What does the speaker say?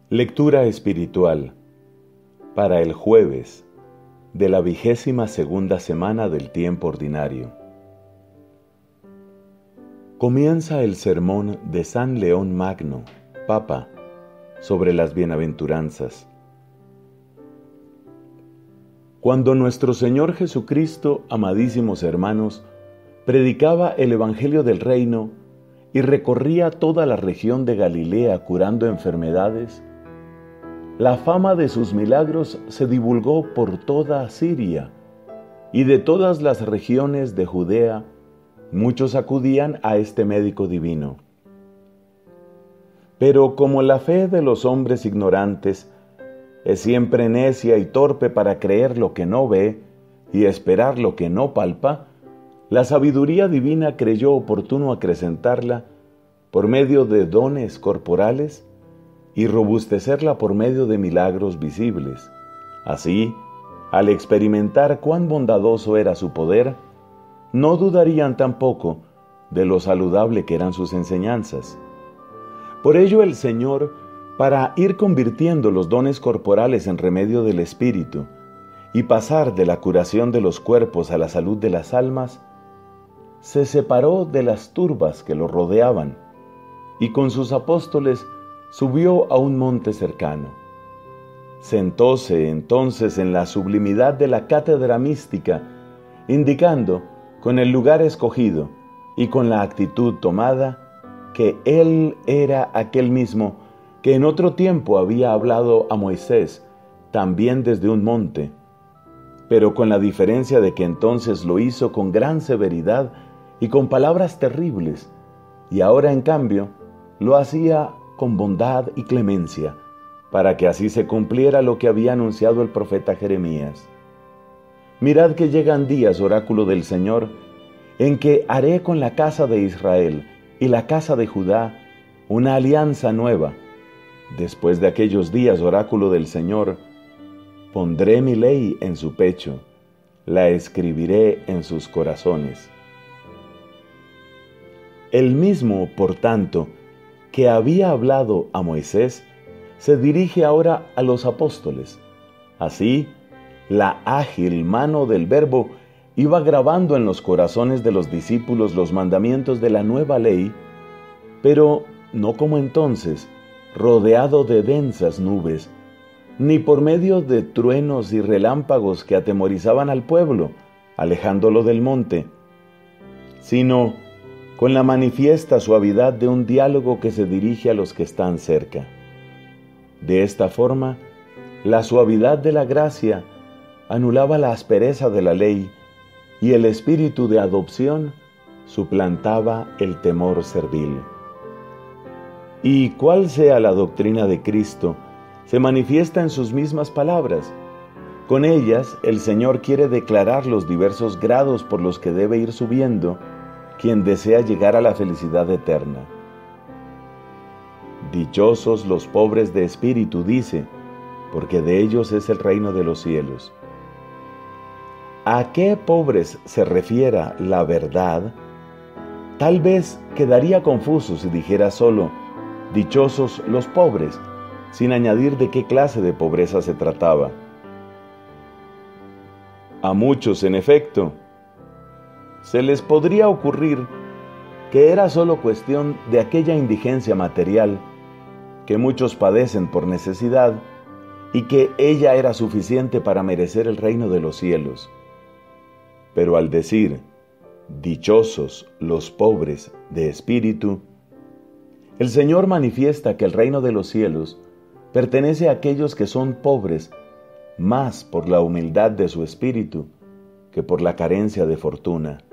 Lectura espiritual para el jueves de la 22ª semana del tiempo ordinario. Comienza el sermón de San León Magno, Papa, sobre las bienaventuranzas. Cuando nuestro Señor Jesucristo, amadísimos hermanos, predicaba el Evangelio del Reino y recorría toda la región de Galilea curando enfermedades, la fama de sus milagros se divulgó por toda Siria, y de todas las regiones de Judea muchos acudían a este médico divino. Pero como la fe de los hombres ignorantes es siempre necia y torpe para creer lo que no ve y esperar lo que no palpa, la sabiduría divina creyó oportuno acrecentarla por medio de dones corporales y robustecerla por medio de milagros visibles. Así, al experimentar cuán bondadoso era su poder, no dudarían tampoco de lo saludable que eran sus enseñanzas. Por ello el Señor, para ir convirtiendo los dones corporales en remedio del espíritu y pasar de la curación de los cuerpos a la salud de las almas, se separó de las turbas que lo rodeaban y con sus apóstoles subió a un monte cercano. Sentóse entonces en la sublimidad de la cátedra mística, indicando con el lugar escogido y con la actitud tomada que Él era aquel mismo que en otro tiempo había hablado a Moisés, también desde un monte, pero con la diferencia de que entonces lo hizo con gran severidad y con palabras terribles, y ahora en cambio lo hacía con bondad y clemencia, para que así se cumpliera lo que había anunciado el profeta Jeremías. Mirad que llegan días, oráculo del Señor, en que haré con la casa de Israel y la casa de Judá una alianza nueva. Después de aquellos días, oráculo del Señor, pondré mi ley en su pecho, la escribiré en sus corazones. El mismo, por tanto, que había hablado a Moisés, se dirige ahora a los apóstoles. Así, la ágil mano del Verbo iba grabando en los corazones de los discípulos los mandamientos de la nueva ley, pero no como entonces, rodeado de densas nubes, ni por medio de truenos y relámpagos que atemorizaban al pueblo, alejándolo del monte, sino con la manifiesta suavidad de un diálogo que se dirige a los que están cerca. De esta forma, la suavidad de la gracia anulaba la aspereza de la ley y el espíritu de adopción suplantaba el temor servil. Y cuál sea la doctrina de Cristo, se manifiesta en sus mismas palabras. Con ellas, el Señor quiere declarar los diversos grados por los que debe ir subiendo quien desea llegar a la felicidad eterna. Dichosos los pobres de espíritu, dice, porque de ellos es el reino de los cielos. ¿A qué pobres se refiera la verdad? Tal vez quedaría confuso si dijera solo, dichosos los pobres, sin añadir de qué clase de pobreza se trataba. A muchos, en efecto, se les podría ocurrir que era solo cuestión de aquella indigencia material que muchos padecen por necesidad y que ella era suficiente para merecer el reino de los cielos. Pero al decir, dichosos los pobres de espíritu, el Señor manifiesta que el reino de los cielos pertenece a aquellos que son pobres más por la humildad de su espíritu que por la carencia de fortuna.